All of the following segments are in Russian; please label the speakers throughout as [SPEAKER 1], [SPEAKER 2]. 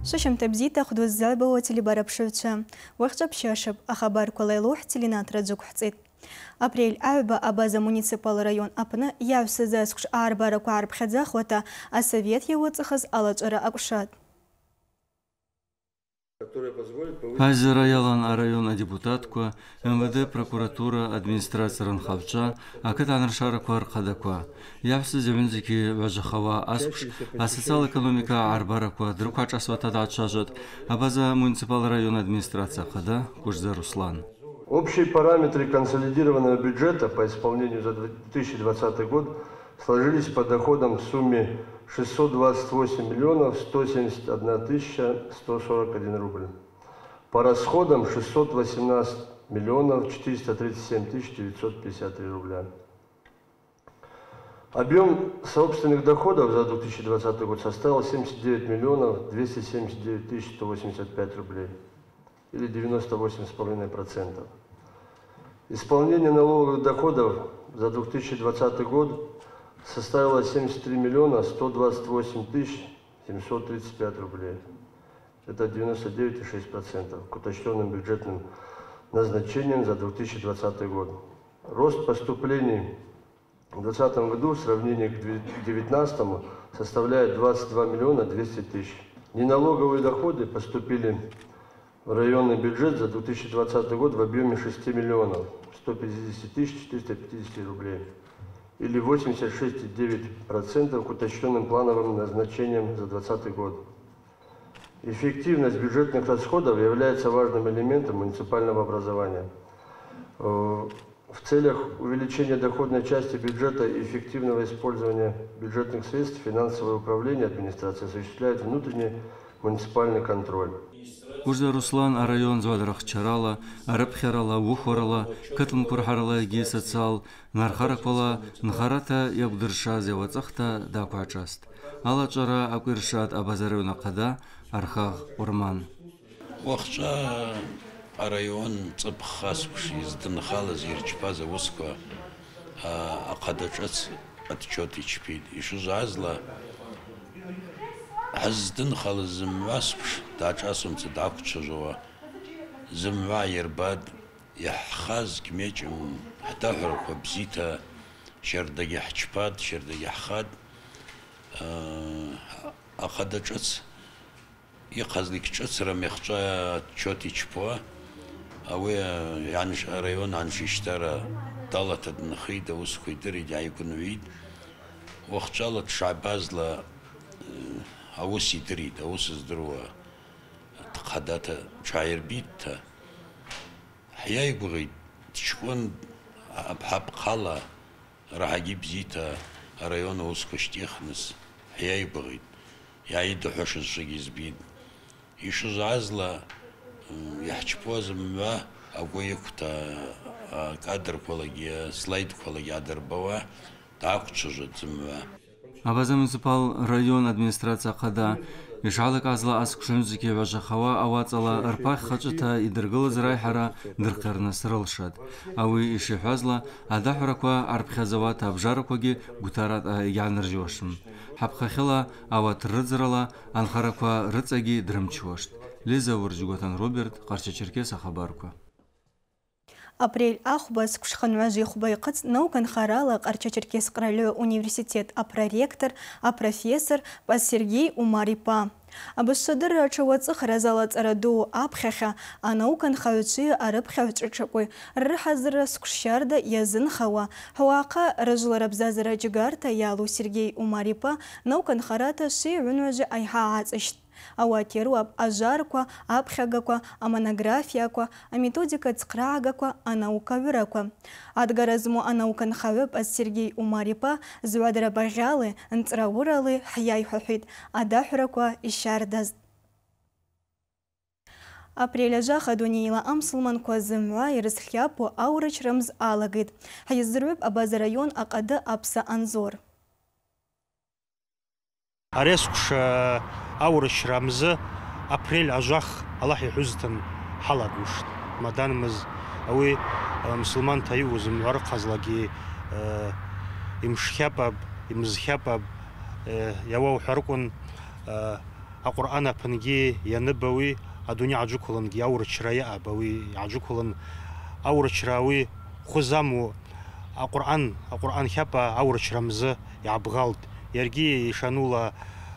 [SPEAKER 1] ششم تبزيت خدو الزلبة وتلي بشوتشا وخجب شاشب أخبار كوليلوح تلينات رجوك حتيت أبريل أعبا أبازا مونيسيبال رايون أبنا يعوس زاسكش أربارك وعرب خدزاخوتا السوفيت يوتخز ألج أرا أقشاد
[SPEAKER 2] Азера ялан района депутатка, МВД прокуратура, администрация Ранхавча, Акатанршара Кваркадаква. Я все зевензики Важахава Аскуш, а социал-экономика Арбараква, Друкача Сватадачажат, Абаза муниципал район администрация Хада, Кушза Руслан.
[SPEAKER 3] Общие параметры консолидированного бюджета по исполнению за 2020 год сложились по доходам в сумме 628 миллионов 171 тысяча 141 рубль. По расходам 618 миллионов 437 тысяч 953 рубля. Объем собственных доходов за 2020 год составил 79 миллионов 279 тысяч 185 рублей, или 98,5%. Исполнение налоговых доходов за 2020 год составила 73 миллиона 128 тысяч 735 рублей. Это 99,6% к уточненным бюджетным назначениям за 2020 год. Рост поступлений в 2020 году в сравнении к 2019 составляет 22 миллиона 200 тысяч. Неналоговые доходы поступили в районный бюджет за 2020 год в объеме 6 миллионов 150 тысяч 450 рублей. Или 86,9% к уточненным плановым назначениям за 2020 год. Эффективность бюджетных расходов является важным элементом муниципального образования. В целях увеличения доходной части бюджета и эффективного использования бюджетных средств финансовое управление администрации осуществляет внутренний муниципальный контроль.
[SPEAKER 2] Кужда Руслан район звадрах чарала, арабхерала, вухорала, катм курхарала ги социал, нархараквала, нхарата ябдырша зевацахта да квачаст. Алачара аквиршат абазаревна када, архаг урман.
[SPEAKER 4] Вахча район цапхаскуш издын хала зирчпаза восква, акадачац отчеты чпид. Ишу жазла Хаздын хала зымваспш, дачасум цедакча жова, зымва ербад, яххаз кмечем, хатахраква бзита, шердаги хчпад, шердаги хад, акадачац, яхазликчац рамехча чоти чпоа, ауе янш район аншиштара далата днхида ускуйдыри дяйкун вид, вахчала тшабазла, أوس يدريد أوس الدروة تقدات شاير بيتا حياي بغيد تشكون بحب قالة راح أجيب زيتا ريون أوس كشتيخنس حياي بغيد يعيد حوش الشجيز بيد يشوز عزلة يحجبوز ما أقويكتا قادر كولاجيا سلايد كولاجيا قادر بوا تاكتشوز زموا
[SPEAKER 2] Абаза муниципал район администрация Хада, Ишалык азла аскушунзики Важахава авацала арпах хачата идыргыл зрайхара дыркарна срылшад. Ауи ишихазла адахраква арпхазават абжаракваги гутарат янржошым. Хапхахила ават рыдзрала анхараква рыцаги дрымчвошт. Лиза Воржиготан Роберт, Карча-Черкес Ахабарква.
[SPEAKER 1] Апрель ахбас кушханважи хубайкыц наукан харала Карча-Черкес Кралё университет проректор, профессор Пас Сергей Умарипа. Абашадыр чавацы харазалат раду апхаха, а наукан хаучи арабхавчачакой, рхазра скушарда язын хава, хавака ражларабзазара джигарта ялу Сергей Умарипа, наукан харата ши рунважи айхаацышт. Ауатеруаб ажарква, апхагаква, монографияква, методика цкрагаква, наукавираква. Адгаразму наукан хавеб Сергей Умарипа, звадра багалы, нцрауралы, хяйхухид, адахраква ишардаз. Апреля жаха дунейла амсылман квазымва ирысхяпу аурыч рамз алагид. Хайзырвеб абаза район акады апса анзор.
[SPEAKER 5] Арескуш аурыч рамзы апрель ажах Аллах юхузтан халадуш. Маданымыз ауи мусулман таюзым вар казлаги имшхяпаб имзхяпаб явау харкун القرآن أبنجي ينبوي الدنيا عجوكلن جاور شرايا أبوي عجوكلن أور شراوي خزامو القرآن حبا أور شرمزة يعبغالد يرجي يشانولا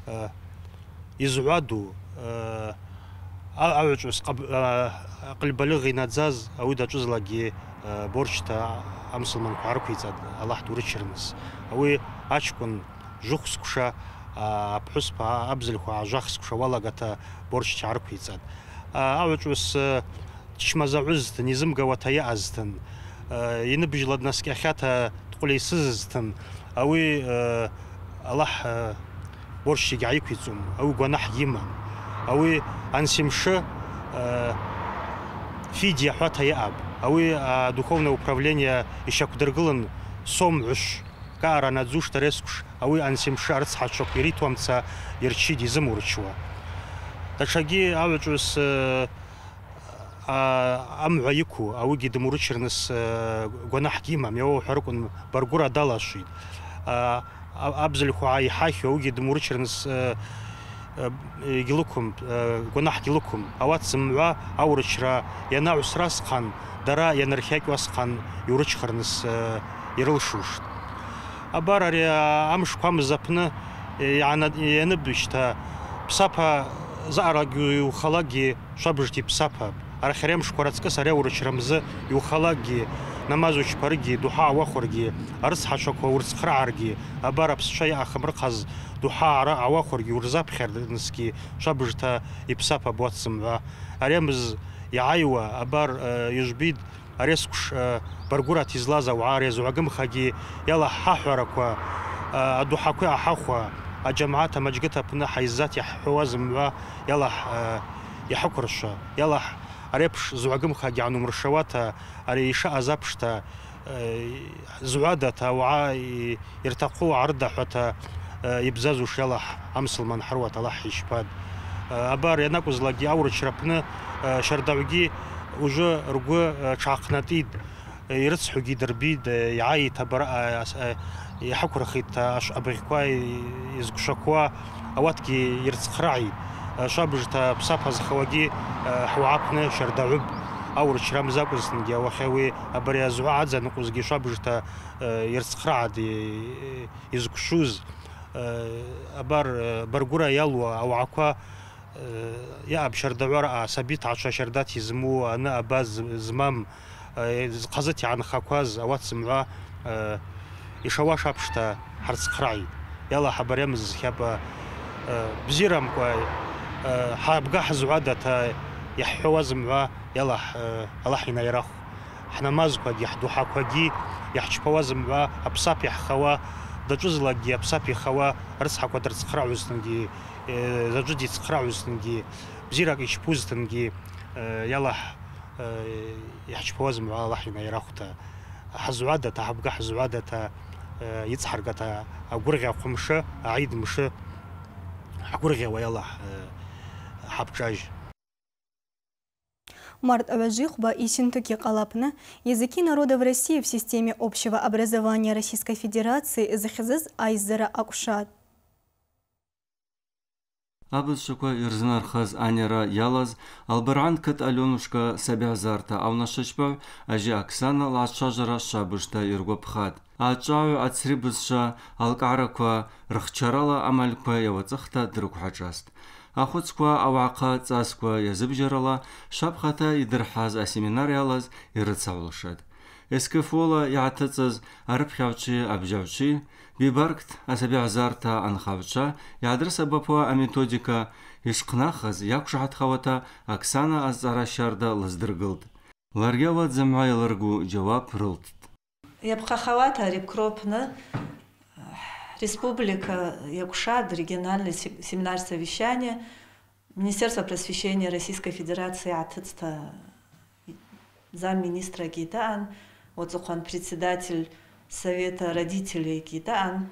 [SPEAKER 5] يزعادو أوجس قل بلغي نزاز أو دا جزء لقي بورشتا أمسلمان كعركيزاد الله دورشرنس أو أشكون جوخس كشا بحسب أبزل خوا جاخس كشا ولا قتا بورش عركيزاد أوجس تشمزعوز نظام قواتيا أزتن ينبج لدناس كأخياتها تقولي سزتن أو الله борщ гайквицум, ау гонах йимам, ау ансимше фидия хвата яб, ау духовное управление еще кудыргылын сомуш, кара надзуш терескуш, ау ансимше арцхачок иритуамца ирчи дизамурчуа. Ташаги авчус амвайку, ау гидамурчернес гонах йимам, яу харкун баргура далашид. أبزل خواي حاكي وجد مورشرنس جلوكم جناح جلوكم أوات سمعة أورشرا يناع سراس خان درا ينرخيك واسخان يورش خرنس يرلشوش أبارة أمش قام زبنا يعني ينبشتا بسابا زارج يخلاقي شابجتي بسابا أرخيرم شكرتك سريع ورشرمز يخلاقي نمازوش برجي دوحة وخرجي أرس حشك ورس خرعرجي أبارة بس شيء آخر قز دوحة رأى وخرجي ورزاب خير نسكي شابجتا يبسابا بواتسم أريمز يعيوا أبار يجبيد أريسكش برجورة تزلازا وعارز وعجم خاجي يلا ححرك دوحة كوا حخوا الجماعات مجدتها بنا حيزات يحوازم يلا يحكرش يلا أريبش زوجم خاجي عنو مرشواتا أريشا أزابشتا زوادتا وعا يرتقوا عرضة حتى يبزازوا شلح أمسل من حروة الله يشباد أبار يناكوز لاجي أورج ربنا شرداوجي وجو رجو شاقناتيد يرتسحو جي دربيد يعاي تبرأ يحكر خيط أبغيكوا يزقشكوا أواتكي يرتسخرعي شابجتا بصفة زخواجي حوعقنا شرداوب أورج رمزاكو زنجي وخوي أبريا زوعات زنقوز جي شابجتا يرتسخرع دي يزقشوز أبار برجورا يلوا أو عقوا يا بشردوار سبيت عشا شردات يزمو أنا أباز زمام قزتي عن خاكواز أوات سمعة يشواش أبشتا حرس قرعي يلا حبريمز حب بزيرم كوي حبقى حزوادة يحواز معه يلا الله حين يراخ احنا مازكو يحدو حاكواجي يحشبواز معه أبصاب يحخوا دجوز لاجي أبصاب يخوا رس حكوا درس قرعوز تنجي زوجي تقرعوز تنجي بزيرك يشبوز تنجي يلا يحشبواز معه الله حين يراخته حزوادة حبقى حزوادة يتحرقتا أقرغي قمشة أعيد مشة أقرغي ويلا حبجاج
[SPEAKER 1] Март Аважихба и Синтуки Калапна языки народа в России в системе общего образования Российской Федерации захизыз айзара акушат.
[SPEAKER 2] Абыз шуква ирзнар хаз анера ялаз албаран кат Аленушка сабязарта авнашачбав ажи Оксана лачажара шабышта иргопхат. Ачау ацрибызша алкараква рахчарала амалква явацахта друкхачаст. Ахуцква аваqa цасква языбжарала шапхата идырхаз асеминар ялаз ирыцавлышад. Эскефола яатыцыз арыпхявчы абжавчы бибаркт асабязарта анхавча ядрса бапуа методика ишқнахаз якшахатхавата Оксана азарашарда лыздыргылд. Ларгяват замайларгу жавап рылт.
[SPEAKER 6] Ябхахавата рекропна Республика Якушат, региональный семинар совещания, Министерство просвещения Российской Федерации Атыцта, замминистра Гитан, вот Зухан председатель Совета родителей Гитан.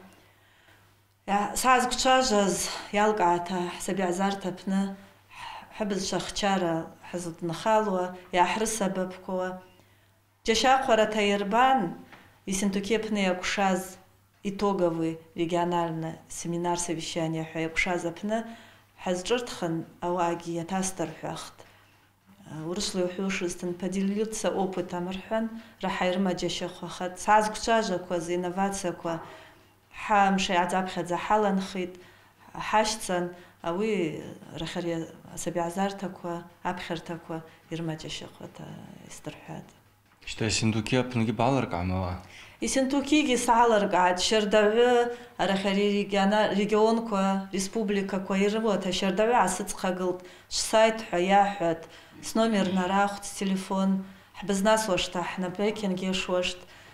[SPEAKER 6] Сазгчажаз ялгата сабязартапна حبز شخشارة حزب نخالوة يا حرسة ببكوة جشاقورة تيربان يسنتوكيبنا Якушаз итоговый региональный семинар совещания Якушазапна Хазжертхан ауаги ятастархвахт. Урыслы ухушистын поделиться опытом рхан рахайрма джешахвахат. Сазгчажаква за инновацияква хамши адапхадза халанхит хашцан ауи рахари сабиазартаква апхертаква ирма джешахвата истархват.
[SPEAKER 2] Что синдуки апнги баларк амава?
[SPEAKER 6] И синтукиги саларгат шердавы арахари регионква республика ирвота шердавы асыцхагылт сайт хаяхат с номер нарахт телефон хбзнас вошта хна бекинге шошт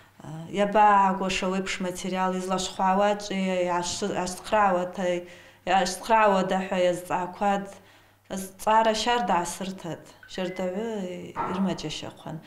[SPEAKER 6] яба гоша вебш материал излашхават яшкравата яшкравада хаязаквад цара шарда асыртат шердавы ирмачешахан.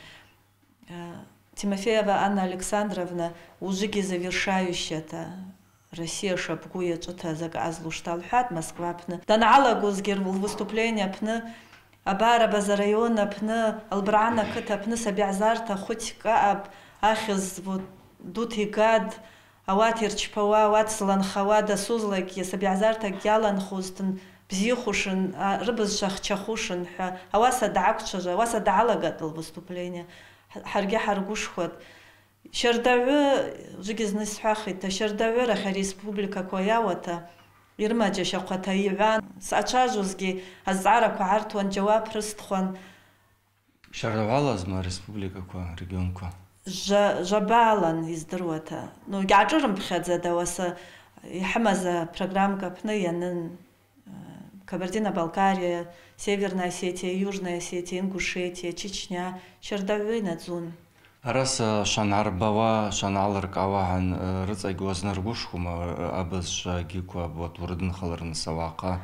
[SPEAKER 6] Тимофеева Анна Александровна ужиги завершающая-то Россия шапкуя что-то заказлуштал хат Москва пны. Данала гузгер выступление пны Абара базарайона пны Албрана кыта пны сабиазарта хоть кааб ахиз вот дути гад ават ирчпава ават сланхава да сузлаки сабиазарта гялан хустын бзихушин рыбыз шахчахушин аваса даакчажа аваса даалагат выступление. Харги харгушхот шердавы жигизнес хахита шердавы раха республика коявата ирмаджа шақата иван сачажузги азара квартуан жавап рыстхон
[SPEAKER 2] Шердавала зма республика ко регион ко
[SPEAKER 6] жабалан издруата но гаджурм бхадза даваса хамаза программка пныянын Кабардино-Балкария, Северная Осетия, Южная Осетия, Ингушетия, Чечня, Шердавы надзун.
[SPEAKER 2] Раз шанарбава, шаналаркавахан, рыцайгуазнаргушхума, абазшагикуа, вот урдын халарн савака.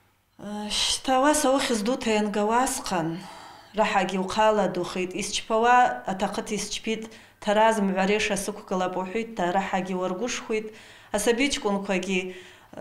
[SPEAKER 6] Штава саух издута янгавасқан, рахаги уқала духит, исчпава, атақыт исчпит, тараз мвареша суккала бухит, рахаги варгушхуит, асабичкун каги,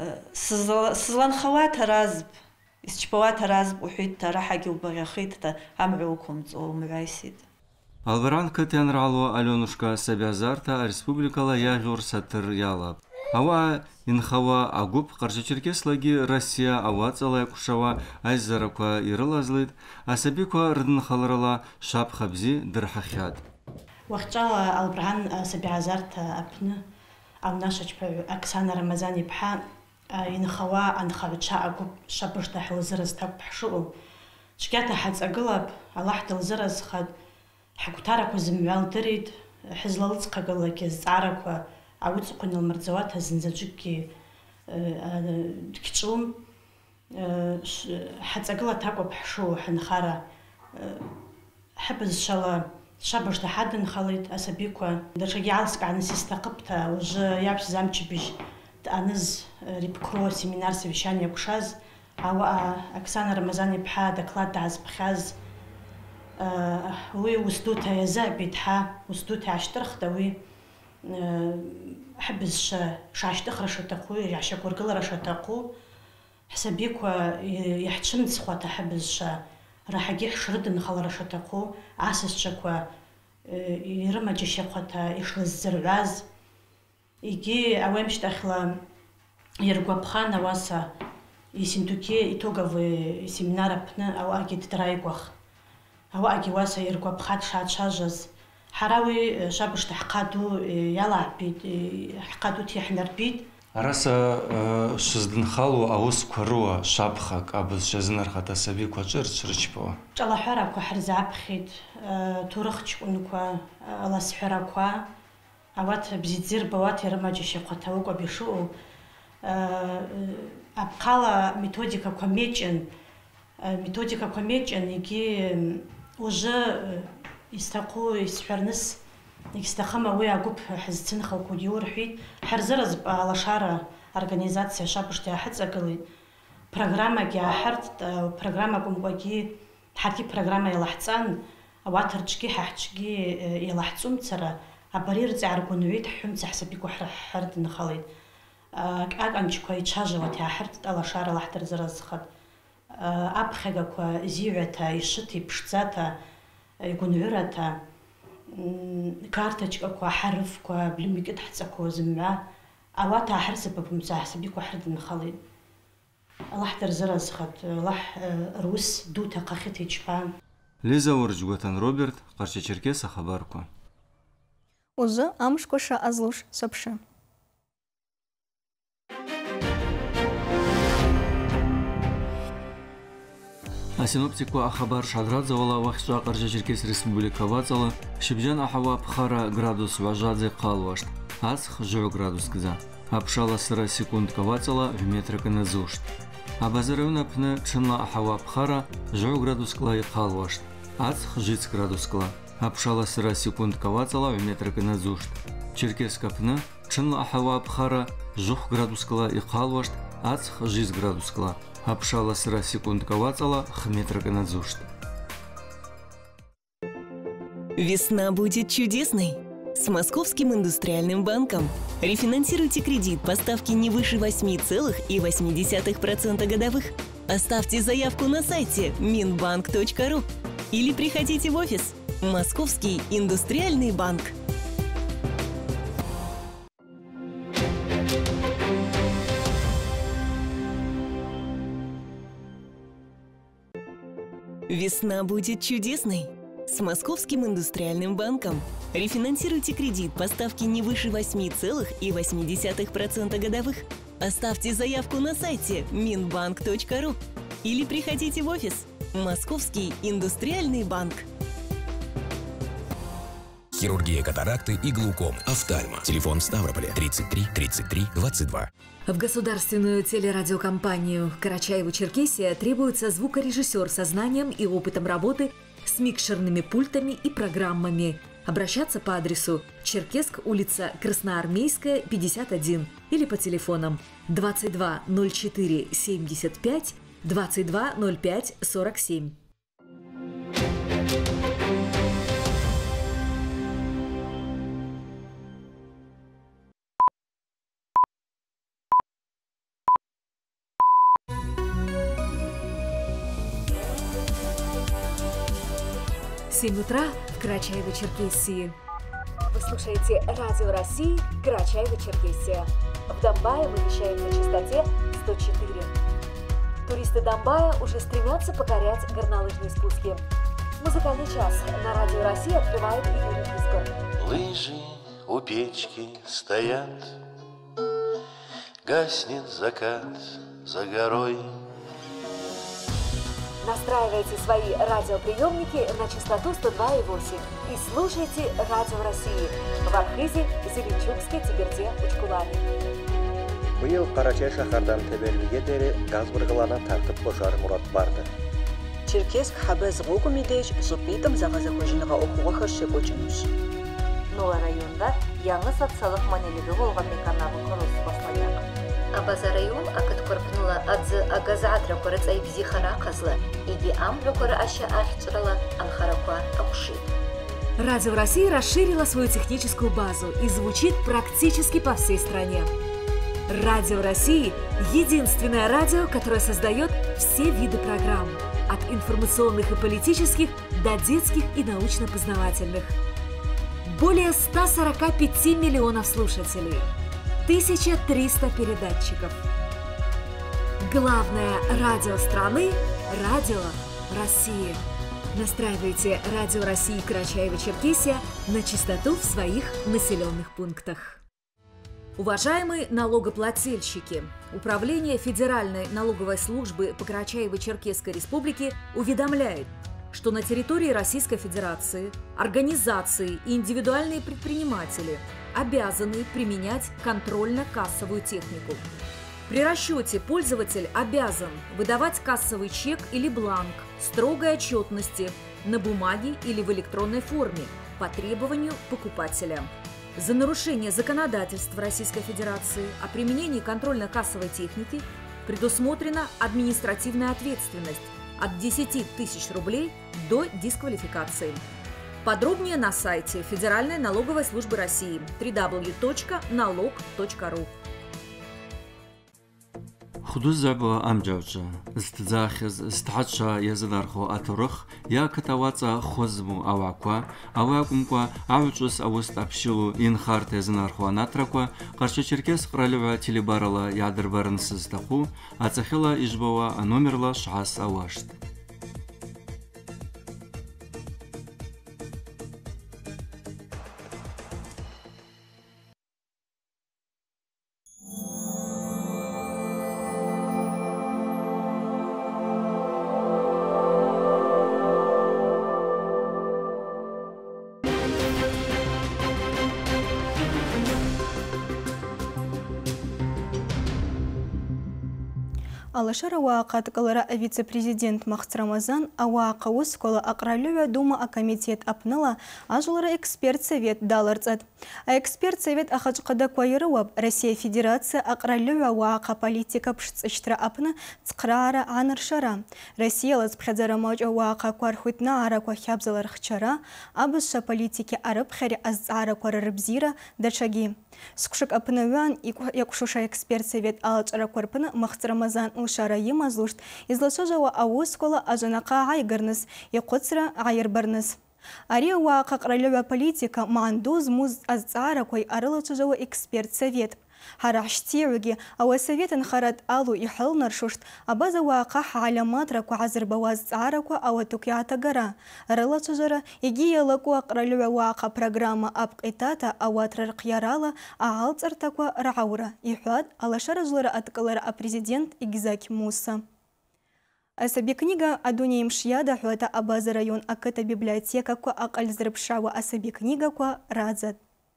[SPEAKER 6] сызланхава таразб, исчпава таразб ухит, рахаги убагахит, амгукум цо мвайсит.
[SPEAKER 2] Албаран кытянралу Аленушка Сабиазарта республикала ягур сатыр ялап. Ава инхава агуп Карча-Черкеслаги Россия ава цалай кушава айзараква ирылазлыд, асабиква рдын халарала шап хабзи дырхахят.
[SPEAKER 7] Вахчала Албаран Сабиазарта апны авнашачпа Оксана Рамазани пха инхава анхавича агуп шабышта хылзырыз таппхшу. Шкята хацагылап Аллах дылзырыз хад حكوتاركو زموال دريد حزلالت قاقلك زعركو عودسقون المرزوات هزنزجكي كتشوم حتساقلا تاقو بحشو حنخارا حبز شالا شابش تحد نخليت أسابيكو درشا يعالسك عن سيستقبتا وج يابش زامتش بيش تأنز ريبكرو سيمينار سيفيشان يكوشاز عوا أكسانا رمزاني بحا دكلات دعز بخاز وي وسدوتها يزا بيتها وسدوتها عشترخ دوي حبز شاشتخ رشتقو يعشكور قل رشتقو حسابيكوا يحتشم تسخواتا حبز راح يجي حشرد نخل رشتقو عاسس شكوا يرمى جشيقواتا يشل الزرعاز يجي عوامش داخله يرقوا بخانا واسا يسندوكي يتوقف سيمينار بنا او اجي تدرايقوخ هو أجي واسا يرقوا بخات شاجز حراوي شابش تحقادو يلا بيد حقادو تيحنر بيد
[SPEAKER 2] راسا شزدن خالو أوس كروا شابخك أبز شزنر خاطا سبي كوچر شرچبوا
[SPEAKER 7] جلا حرا كو حرزاب خيد تورخش كونكوا الله سحرا كوا اوات بزيدزير بوات يرماجي شيقوتا وكو بيشو أبقالا методика كوميجن يجي уже يستقو يسحرنس يستخما ويا جوب حزتين خلقو يورحي حرزرز على شارع организация شابشتي حتسقلي программа جا حرت программа كومباجي حكي программа يلحصان واترجكي ححجكي يلحصوم ترى ابرير زعركونويت حمص حسبيكو حرد نخلي اكانچكو يچاجوا تاع حرت على شارع لحتر زرز خد أبخجكوا زيرتا يشتي بشتاتا يكون عرتا كارتشكوا حرفكوا بلميك تحتسكوا زمعة أواتا حرسب بمساحة بيكوا حرد نخلي الله درزرز خد الله روس دو تقاخت يجبان
[SPEAKER 2] Лиза Урджготан Роберт, Қарча Черкеса хабарку.
[SPEAKER 1] Узы амшкоша азлуш сапшы.
[SPEAKER 2] А синоптику ахабар шадрадзавала вахша Қарча Черкес Республика вацала, Шибжан ахава пхара градус важадзе қалвашт, ацх 10 градус кза. Апшала сыра секундка вацала в метрика назушт. Абазаревна пны чынла ахава пхара 10 градус кла и қалвашт, ацх 10 градус кла. Апшала сыра секундка вацала в метрика назушт. Черкеска пны чынла ахава пхара 10 градус кла и қалвашт, ацх 10 градус кла. Апшала сыра секундка вацала в метрика назушт.
[SPEAKER 8] Весна будет чудесной. С Московским индустриальным банком. Рефинансируйте кредит по ставке не выше 8,8% годовых. Оставьте заявку на сайте minbank.ru или приходите в офис. Московский индустриальный банк. Весна будет чудесной. С Московским индустриальным банком. Рефинансируйте кредит по ставке не выше 8,8% годовых. Оставьте заявку на сайте minbank.ru или приходите в офис. Московский индустриальный банк.
[SPEAKER 9] Хирургия катаракты и глауком. Офтальмо. Телефон в Ставрополе 33 33 22.
[SPEAKER 10] В государственную телерадиокомпанию «Карачаево-Черкесия» требуется звукорежиссер со знанием и опытом работы с микшерными пультами и программами. Обращаться по адресу Черкесск, улица Красноармейская, 51 или по телефонам 22 04 75 22 05 47. В 7 утра в Карачаево-Черкесии. Вы слушаете Радио России Карачаево-Черкесия. В Домбае мы вещаем на частоте 104. Туристы Домбая уже стремятся покорять горнолыжные спуски. Музыкальный час на Радио России открывает Юрий Писков.
[SPEAKER 11] Лыжи у печки стоят, гаснет закат за горой.
[SPEAKER 10] Настраивайте свои радиоприемники на частоту 102,8 и слушайте Радио России в Архизе, Зеленчукске, Тиберде, Учкулане.
[SPEAKER 12] Быйыл Карачай шахардан тебелбиге дере газ бұрғылана тартып қошар мұрат барды.
[SPEAKER 13] Черкесск хабез ғуғы медеш зұпитым зағазы көжініға оқуға хыршы көчінуш.
[SPEAKER 14] Нола районда яңы социалық манелігі болған меканабы құрылысы басталды. Абаза район акыт көрпінула адзы агазаатра көріц айбізи қара қазлы, иги амбі көрі аша ахчырала анхаракуа аушит.
[SPEAKER 10] Радио России расширила свою техническую базу и звучит практически по всей стране. Радио России – единственное радио, которое создает все виды программ, от информационных и политических до детских и научно-познавательных. Более 145 миллионов слушателей, 1300 передатчиков. Главное радио страны – Радио России. Настраивайте Радио России Карачаево-Черкесия на частоту в своих населенных пунктах. Уважаемые налогоплательщики, Управление Федеральной налоговой службы по Карачаево-Черкесской Республике уведомляет, что на территории Российской Федерации организации и индивидуальные предприниматели обязаны применять контрольно-кассовую технику. При расчете пользователь обязан выдавать кассовый чек или бланк строгой отчетности на бумаге или в электронной форме по требованию покупателя. За нарушение законодательства Российской Федерации о применении контрольно-кассовой техники предусмотрена административная ответственность от 10 тысяч рублей до дисквалификации. Подробнее на сайте Федеральной налоговой службы России www.налог.ру.
[SPEAKER 2] خدوز زعبا أمجاوجا استزاخز استحدشا يزدارخو أترخ يا كتاواتsa خزمو أواكوا أوجوس أوست أبشلو ينخارت يزنارخو ناتركوا قرشا черкес قرالوا تليبارلا يعدر برنسز تقو أتخلا إجبوا نومرلا شعاس أواشت
[SPEAKER 1] Алашара ваақат калара вице-президент Махт Рамазан аваақа ускола Акралюва дума комитет апныла ажлара эксперт совет даларцат. А эксперт совет ахачқада куайрываб Россия Федерация Акралюва ваақа политика пшцыштра апны цқрара анаршара. Россия лазбхадзара мауджа ваақа куархуйтна ара куахябзалар хчара, абысша политики араб хари азара куарарыбзира дачаги. Скушак апнавян якушуша эксперт совет алачара куарпына Махт Рамазан Ушара Ямазлушт излашажава аускола ажанака айгарныс якоцра айрбарныс. Ария ваақа Акралюва политика мандуз муз азара куай арылачажава эксперт совет. Хараштиуги ава советен харат алу ихал наршушт абаза ваақа аляматра ку азербаваз цара ку ава тукята гара. Арылачажара игия лаку Акралюва ваақа программа апкайтата аватрар қиярала аалцарта ку раура. Ихуад алашара жлара аткалара а президент Игзаки Муса. Асаби книга Адуния Имшияда хуата абаза район аката библиотека ку акальзрбшава асаби книга ку радзат.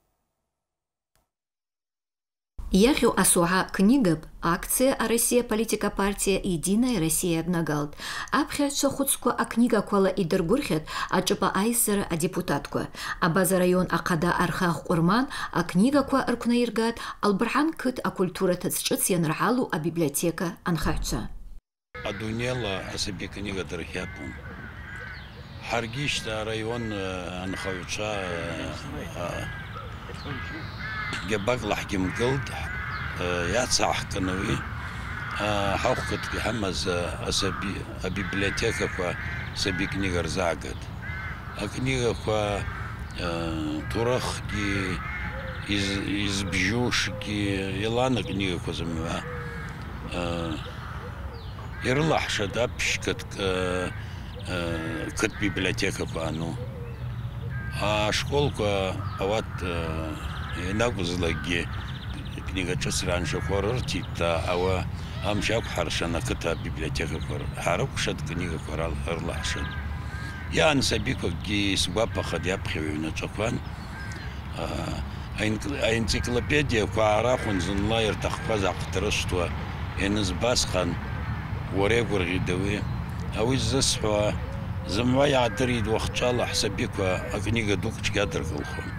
[SPEAKER 10] Яхю асуа книгаб акция Россия политика партия Единая Россия обнагалт. Абхет шохуцку а книга куала и дергурхет ачапа айсера а депутатку. Абаза район акада архах урман а книга куа аркунаиргат албархан кыт а культура тацчыц янралу а библиотека анхача.
[SPEAKER 4] Адунела асаби книга дерхяпун. Харгишта район анхача جباق لحكم قلد ياتسع كنوي حوقت كحمز أسبي بيبليوتيكا كوا سبي كنيغر زاقد كنيغا كوا تورخ كي يزبجوش كي يلانا كنيغا كوا زموا يرلح شدابش كت بيبليوتيكا كوا انو شكول كوا اوات ناقوزلاجي كنيغا تشسران شكورر تيتا أو أمشاك حرشنا كتاب بيبليوتيكا كور حرق شد كنيغا كورال هرلا شد يا نسبيكو كي سبابا خد يبخي ونتشكوان انسيكلوبيديا كوارا خنزن لا يرتخفز عقترشتوا ينزباس خان وريقور غيدوي أو الزسحوا زموا يعدريد وقتشالا حسبيكو كنيغا دوكش قادر قلخون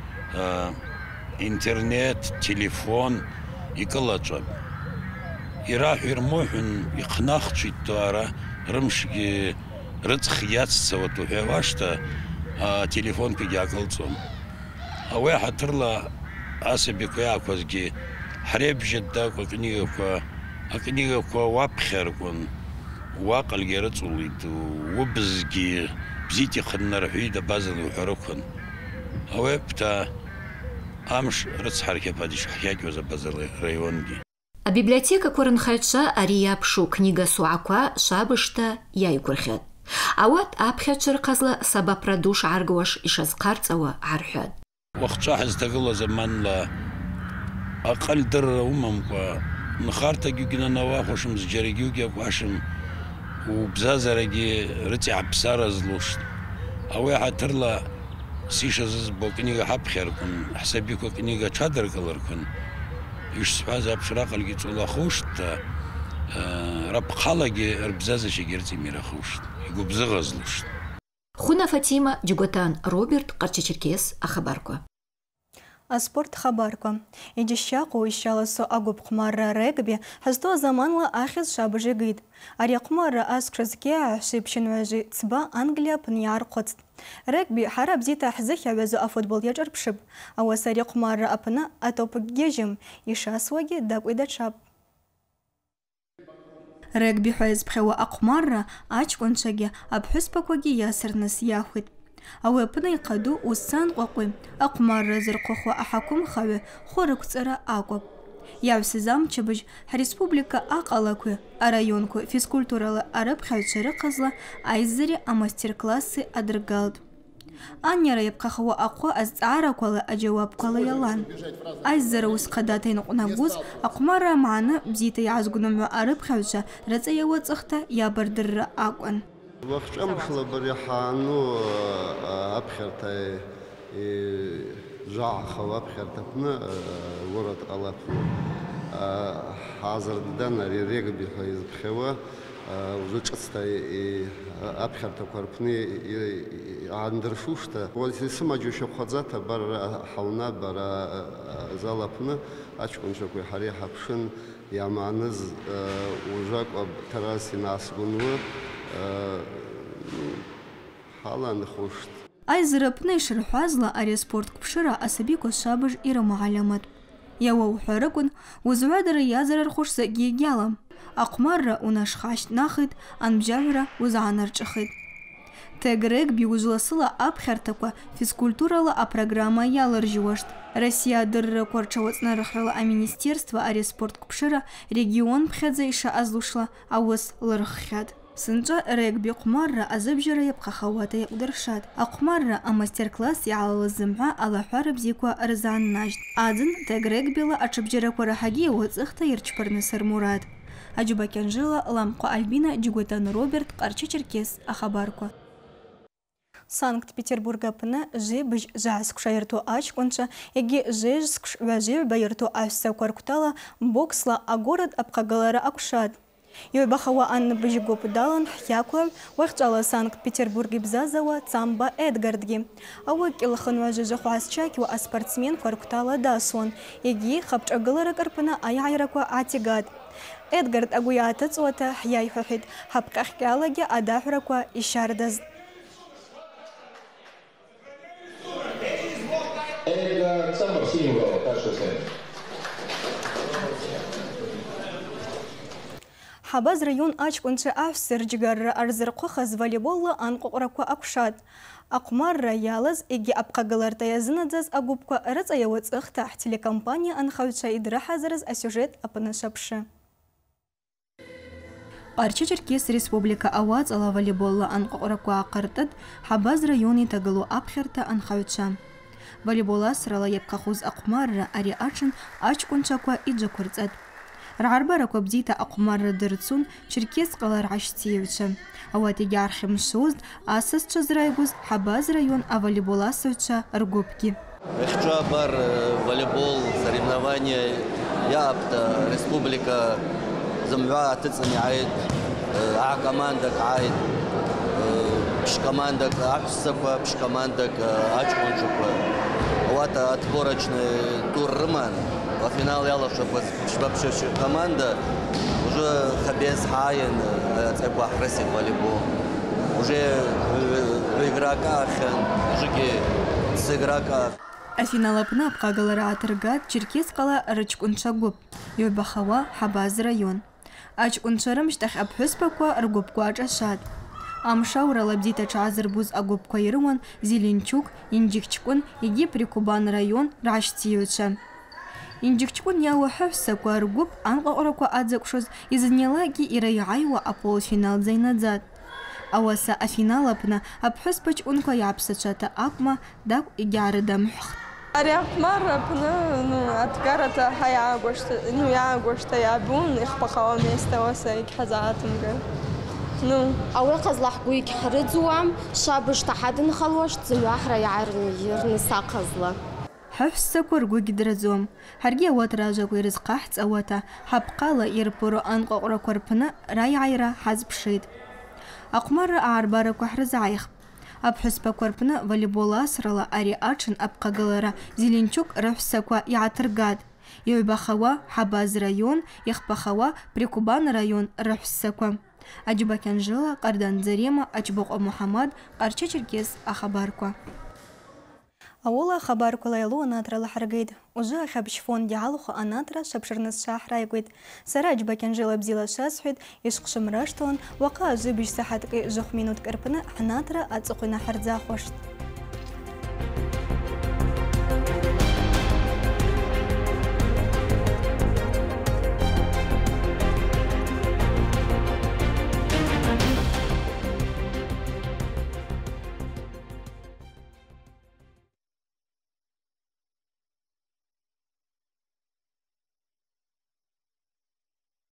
[SPEAKER 4] интернет, телефон икалачаб. Ирах ирмохун ихнах читара рымшги рыцхияцса вот ухевашта телефон пидякалцом. А вы хатрла асабику якозги хреб жидда книга ко вапхеркун واقل جرت وليد وبزجي بزيتي خدنا رحيدة بازل وحركن هوابتا أمش رتس حركة بديش حكاية وزا بازل ريون دي.
[SPEAKER 10] А библиотека Коренхайча Ариапшу книга Суаква Шабышта Яйкурхет. А вот Абхачер Казла Сабапрадуш Аргуаш Ишазкарцава Архет.
[SPEAKER 4] وقت حزتقل زمان لا أقل در أمم نخارتا جوجنا نواخوشم زجري واشم وبزازرجي رتع بسارة زلوشت أوي حترلا سيشة زبو كنيجا حب خيركن حسابيكو كنيجا تشادر كلركن يش سبازة بشراق لقيت الله خوشت رب خالجي ربزازة شجرتي ميرا خوشت يقول بزغز لوشت
[SPEAKER 10] خونا فاطمة جوجوتان روبرت قرچچركيس أخباركو
[SPEAKER 1] Спорт хабарка. Идищаку ищаласо агуб кмарра регби, хасто заманла ахиз шабжи гид. Ария кмарра аскрызке шипшинважи цба Англия пньяр қоцт. Регби хараб зита хзихя везу а футбол яджар пшиб. А васари кмарра апна атоп гежим, иша своги дак уйдачаб. Регби хәзбхәва аҡмарра ачкончаге абхәспакваге ясырныс яхвит. Ауи апны йҟаду уссан ҟәаҟәи аҟәмарра зырхъвахуа аҳакәымхаҩы хәырықәҵара акәым. Иаҩсыз амчабыжь ҳреспублика аҟалақәеи араионқәеи физкультурала арыԥхьаҩцәа рыҟазла аизари амастер-класси адыргалт. Аниара иаԥхахауа аҟәы азҵаарақәала аџьауабқәала иалан. Аизара ус хадата инҟәнагоз аҟәмарра амааны бзиа иаазгәнымҳәо арыԥхьаҩцәа рыҵа иауаҵыхта иабардырра акәын.
[SPEAKER 15] Вахҿамшла бариҳаану аԥхьарҭа жаахау аԥхьарҭаҟны город ҟалаԥны ҳаазырддан ари регби ҳәа изԥхьауа ужы ҿыцта аԥхьарҭақәа рҟны аандыршушта сымаџьушьа хәаӡата бара ҳаунаб ара азал аҟны аҷкәынцәақәеи ҳареи ҳаԥшын иамааныз ужакәа ҭарас инаасгәынуа ҳаланхушт.
[SPEAKER 1] Аизара апны ишырҳәазла ари аспорт қәԥшыра асабиқәа шабыж ирымаалиамат. Иауауҳәа ракәын узҩадара иазарархәыш закгьы егьалам. Аҟәмарра унашхаашьҭнахит, анбжьаҳәара узаанарҿыхит. Тег-регби ужәласыла аԥхьарҭақәа физкультурала апрограмма иаларжьуашт. Россия адыррақәа рҽауаҵнарыхрала аминистерство ари аспорт қәԥшыра регион ԥхьаӡа ишаҟазлушла аус лырххьат. Сынҿа регби ҟәмарра азыбжьара иаԥхахауата иаҟәдыршат. Аҟәмарра амастер-класс иаалалыз зымҳәа алаҳәара бзиақәа рзааннажьт. Аӡын тег-регбила аҽыбжьарақәа раҳагьы иауаҵыхта ирҽԥырныс рмурад. Аџьуба Кьанжыла, Ламҟәа Альбина, Џьигәатан Роберт, Ҟарчы-Черкес ахабарқәа. Санкт-Петербург апны жибыжь жаскәша ирту аҷкәынцәа егьи жежскәш ҩажәиҩба ирту аҳәсақәа ркәтала боксла агород аԥхагалара акәшат. Иҩбахауа анбыжь гәыԥ далан ҳиақәлаҩ уахьҿала Санкт-Петербург ибзазауа Цамба Едгардгьы. Ауак илахынҩажәижәа хәаасчақьуа аспортсменқәа ркәтала дасуан, егьи хапҿагыларак рпны аиааирақәа ааҭигат. Едгард агәы иааҭыҵуата ҳиаиҳәахьеит ҳапҟьахькьалагьы адаҳәрақәа ишьардаз. Ҳабаз район аҷкәынцәа аҳәса рџьгарра арзырҟәыхаз волейболла анҟәаҟәрақәа акәшат. Аҟәмарра иалаз егьи апҟагаларҭа иазынаӡаз агәыԥқәа рыҵа иауаҵыхта ҳтелекомпаниа анхаҩцәа идырҳазарыз асиужет апны шаԥшы. Ҟарчы-Черкес республика ауаҵала волейболла анҟәаҟәрақәа аҟарҵат Ҳабаз район иҭагылоу аԥхьарҭа анхаҩцәа. Волейбол асрала иаԥхахоз аҟәмарра ари аҽын аҷкәынцәақәа иџьақәырҵат. Ргӏарбарақәа бзита аҟәмарра дырцун Черкесҟала ргӏашьциҩцәа. Ауат егьаархьымшозт асасцәа зраигоз Ҳабаз район аволейбол асыҩцәа ргәыԥгьы.
[SPEAKER 16] Бар волейбол соревнования иаапта республика зымгӏва аҭыҵын игӏайт, агӏкомандак гӏайт, ԥшькомандак аҳәссақәа, ԥшькомандак аҷкәынцәақәа. Ауат отборочный тур рыман. Во финал ялашақәаз ԥшьба-ԥшьышьа команда уже Хабез ҳааин ацӏаква ҳрысит волейбол. Уже игрока ахьан, ужегьы игрока.
[SPEAKER 1] Афинал апны апҟагалара ааҭыргат Черкесҟала рыҷкәынцәа гәыԥ, иҩбахауа Ҳабаз район. Аҷкәынцәа рымшьҭахь аԥҳәызбақәа ргәыԥқәа аҿашат. Амшаурала бзиа иҽаазырбоз агәыԥқәа ирыуан Зеленчук, Инџьикчкәын егьи Прикубан район ргӏашьциҩцәа. Инџьикчкәын иауа ҳаҳәсақәа ргәыԥ анҟәаҟәрақәа аӡакәшоз изыниалагьы ираиааиуа аполуфиналӡа инаӡат. Ауаса афинал апны аԥҳәызба ҷкәынқәа иааԥсацәата акәма дакә егьаарыдамҳәхт.
[SPEAKER 17] Ари аҟәмарра апны аҭгарата ҳа иаагәышьҭа иаабун ихԥахауа место ауаса егьҳазааҭымгар.
[SPEAKER 18] Ауеҟа злаҳгәы егьҳрыӡуам, шабыж ҭаҳадынхалуашт зымгӏва ҳара йгӏарнысахъазла.
[SPEAKER 1] Ҳаҳәссақәа ргәы гьдраӡом. Ҳаргьы ауат ражваква йрызхъахӏцӏауата ҳапҟала йырпыру анҟваҟвраква рпны райгӏайра ҳазпшитӏ. Аҟәмарра агӏарбараква ҳрызгӏайхпӏ. Аԥҳәызбақәа рпны волейбол асрала ари аҽын апҟагалара Зеленчук рыҳәсақәа йгӏаҭыргатӏ. Йыҩбахауа Ҳабаз район, йахпахауа Прикубан район рыҳәссақәа. Аџьуба Кьанжыла, Ҟардан Зарема, Ачбокъва Мухаммад, Ҟарчы-Черкес ахабарқәа. أولا خبر كلايلو ناترا لحرقيد وجا خبش فون ديالوخ أناترا شبشرنس شاحرا يقيد سراج بكنجيلا بزيلا شاسحيد يشق شمراشتون وقا زبش ساحتك جوخ مينوت كربنا حناترا أتسقنا حرزا خوشت